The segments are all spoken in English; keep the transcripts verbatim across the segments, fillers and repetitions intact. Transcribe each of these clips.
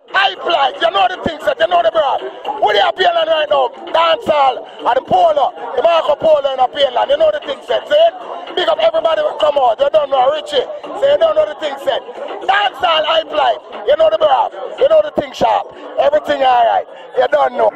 Hype life, you know the things that you know the broad. What are you appealing right now? Dancehall and the Polo, the Marco Polo in Appealing. You know the things that, see? Big up everybody will come out. You don't know Richie, so you don't know the things that. Dancehall, hype life, you know the broad. You know the thing sharp. Everything alright. You don't know.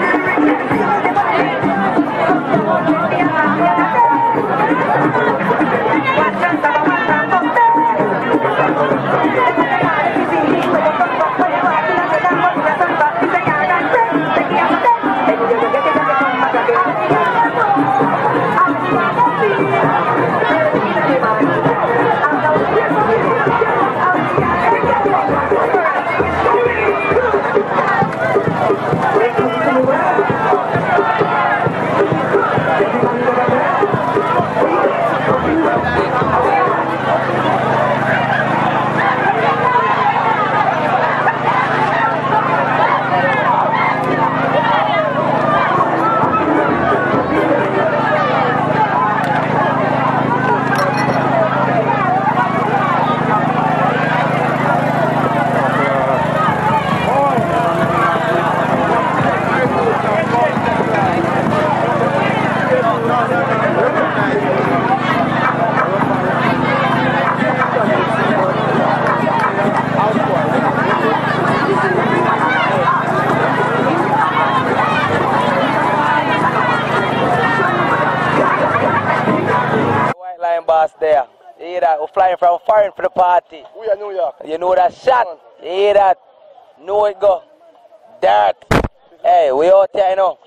There. You hear that? We're flying from foreign for the party. We are New York. You know that shot? You hear that? Know it go. Dirt. Hey, we out here, you know.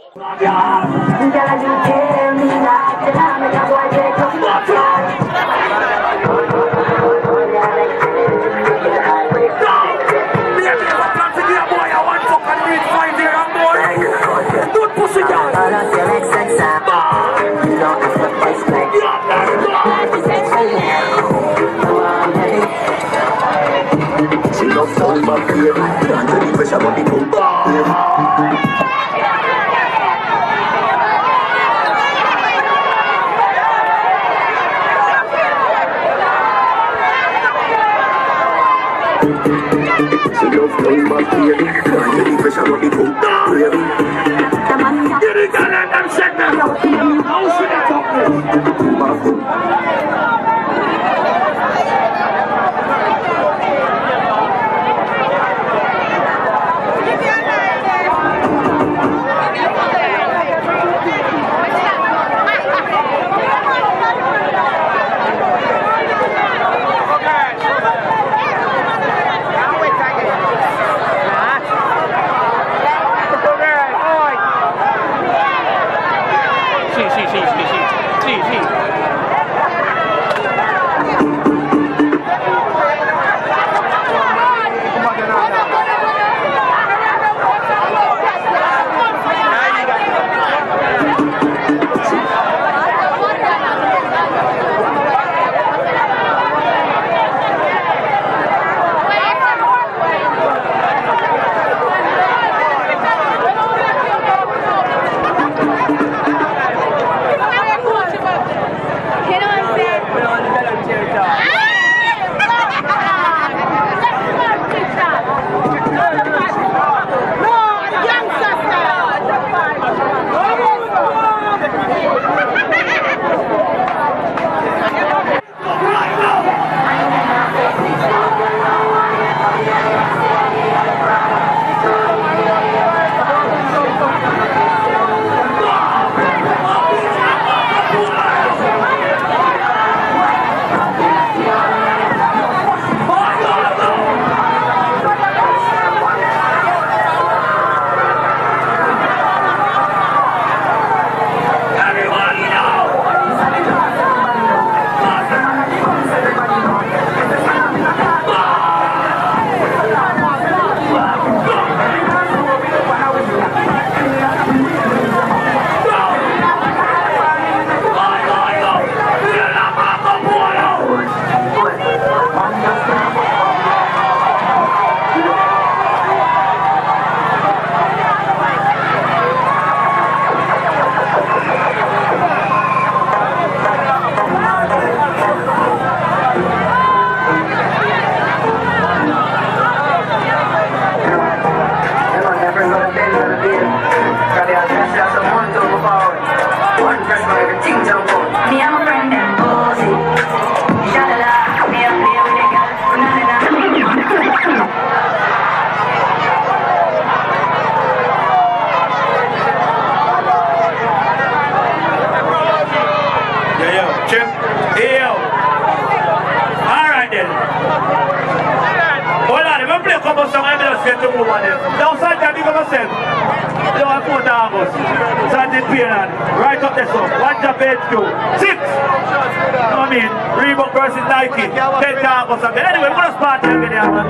get to move on them. Now, Santa, big up yourself. You know, fourth of August. Santa Pierre, right up there, so. One job, eight, two. Six. You know what I mean? Reebok versus Nike. Ten August again. Anyway, we're going to start again here, man.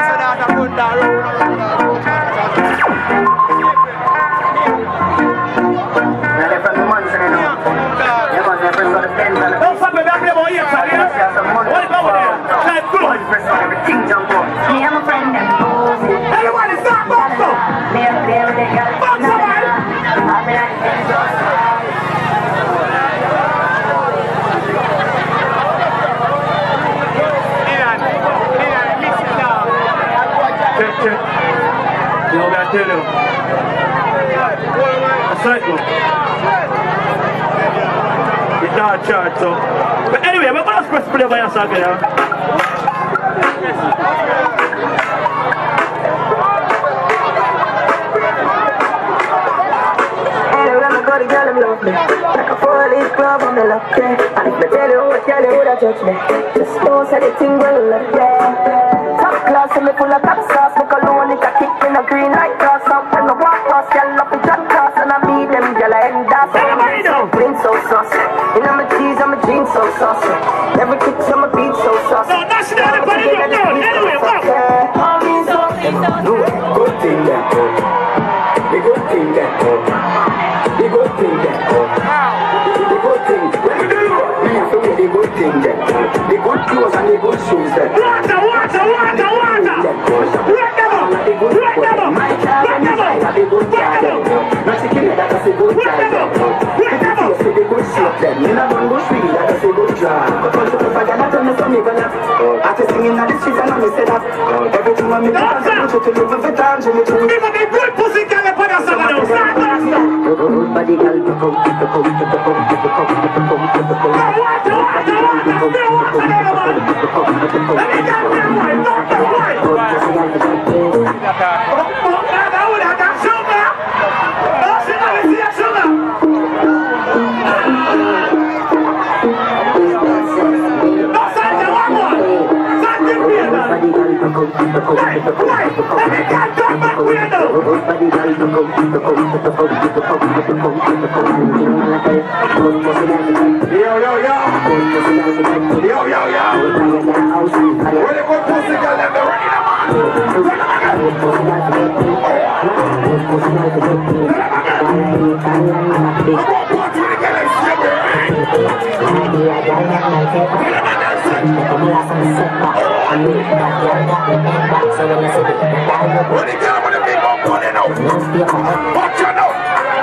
Don't fuck with that, play about here, son. What is over there? Time good. Me and my friend them posing. Everybody start box up. Play up, play with the girl. Box up, man. I'll be like this. Check, check. You know what I tell you? A cycle. It's not charged, so. But anyway, we're going to press play by your cycle, yeah? The girl them love me. Like a four-leaf club on the left, yeah. And if I tell you what girl you woulda judge me, just know say the thing well left, yeah. Top class and me full of top sauce. Make a loan it a kick in a green like grass. Out when I walk past, girl up in drop class. And I meet them girl I end up. Green so saucy. You know my cheese and my jeans so saucy. Every kick on my beat so saucy. No, that's not the funny thing, no. Anyway, walk. No, good thing that. The good thing that. The good thing that the good thing when you do me have to the good thing that the good clothes and the good shoes that Water, water, water, water. Let them up. Let them up. my child and his eyes are the good child not the killer that is a good child let them up the good shape them in a one good speed that is a good job but also if I get that on the funny gonna after singing on the streets and on the set up everything on me to live with the time to me to Give me the good pussy girl up on your side now. Start, start, start. Everybody girl to come to the come to the come to the come to the come to the come. Water, water, water. Still water, man. Let me get them right. Not the right. Oh, man, I would have got sugar. Oh, she never see a sugar. No, Santa, one more. Santa, beer, man. Right, right. Let me get them back here now. Everybody girl to come to the come to the come to the come to the come to the come. Yo, yo, yo. Yo, yo, yo. Where the good pussy girl them, they're ready now, man. I'm going to put you together and see where When you get up with a big bump on it now. Watch your now.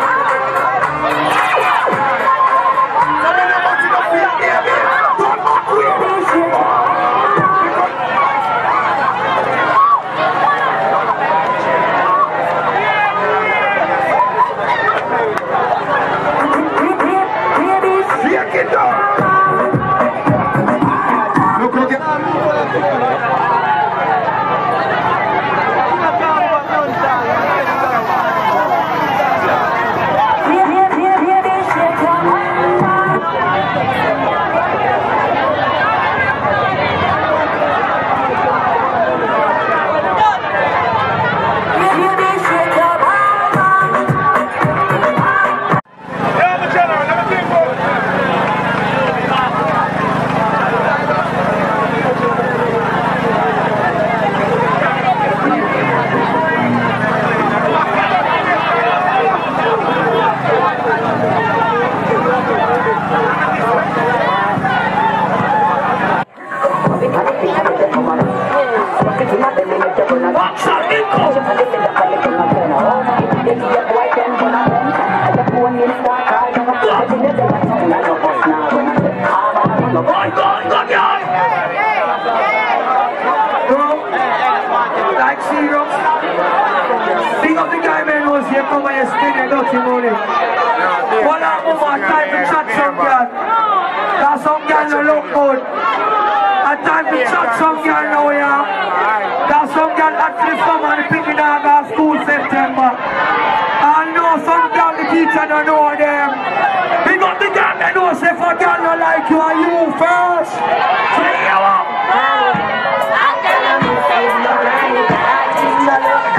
Like zero. Big up the guy man who's here for my spinning dirty morning. One hour more time to chat some girl. That's some girl no look good. And time to chat some girl now, yeah. That's some girl actually from and picking out our school September. I know some girl the teacher don't know them. Big up the girl man who say for girl no like you and you first. Say you up. I tell them it's no right. I just love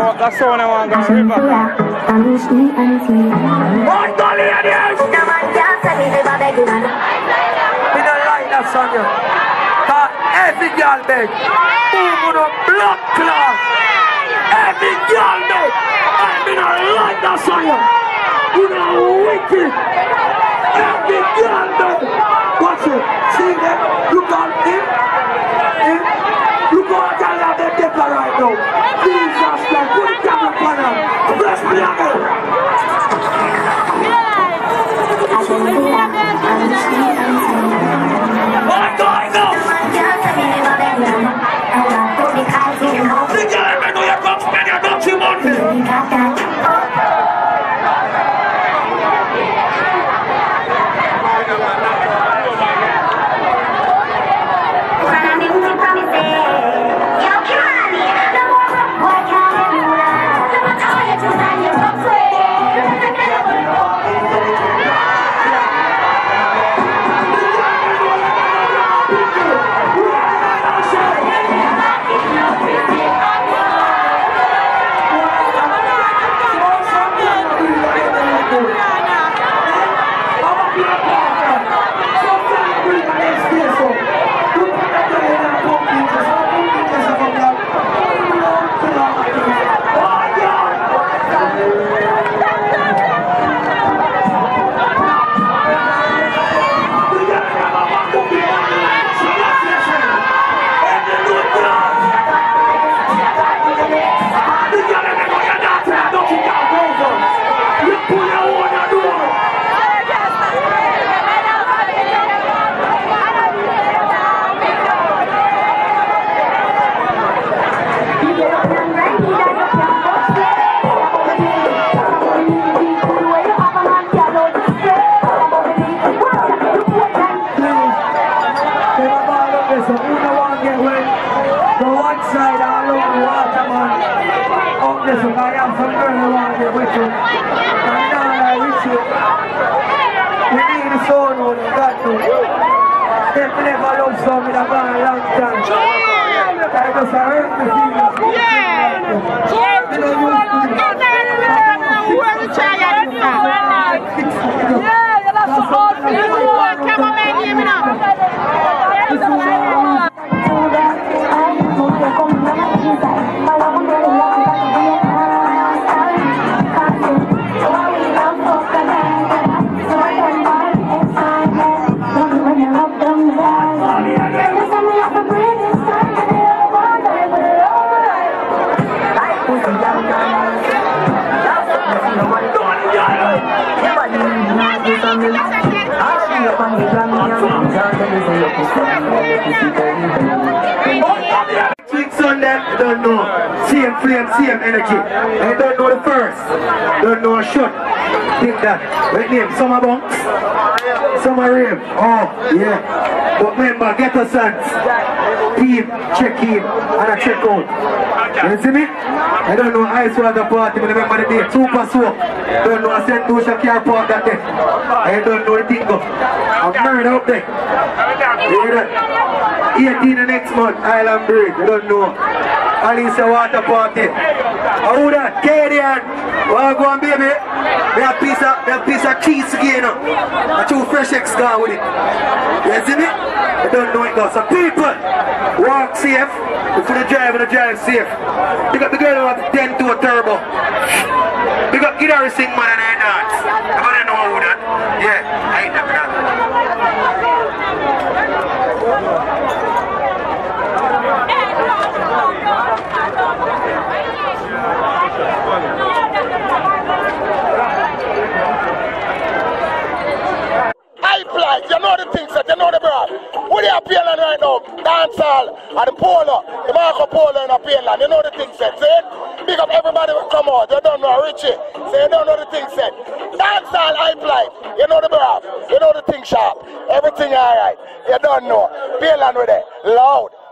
out the sound I want to go river. What the ladies? We don't like that song, yo. Cause every girl beg, who gonna blood clot? Every girl beg, I don't like that song, yo. You know, wicked. Every girl beg. Watch it. See them? Look on him. Him. Look on that girl that they right now. Jesus Christ, put the camera on him. Bless me again. What going on? The girl may know you come spend your dirty money. Don't know, same flame, same energy. I don't know the first, don't know a shot. Think that. Right name, some are bunks, some are rave. Oh, yeah. But remember, get a sense. Team, check in, and a check out. You see me? I don't know ice water party, but remember the day. Super soap. Don't know a Saint Lucia car park that day. I don't know the thing go. I'm married up there. You hear that? eighteen next month, Island Bridge. You don't know. Alicia water party. How that? Canadian. Wanna go on, baby? We have a piece of, we have a piece of cheese again. A two fresh eggs gone with it. You see me? I don't know it though. So people, walk safe. If you drive, you drive safe. Pick up the girl who has ten to a turbo. Pick up guitar sing man and I dance. I don't know who that. Yeah, I hate that. Pipeline, you know the things that you know the broad. What are you appealing right now? Dancehall and the Polo, the Marco Polo in Appealing. You know the things that, see? Big up everybody will come out. You don't know Richie. So you don't know the things that. Dancehall, Pipeline, you know the broad. You know the thing sharp. Everything alright. You don't know. Appealing with it. Loud.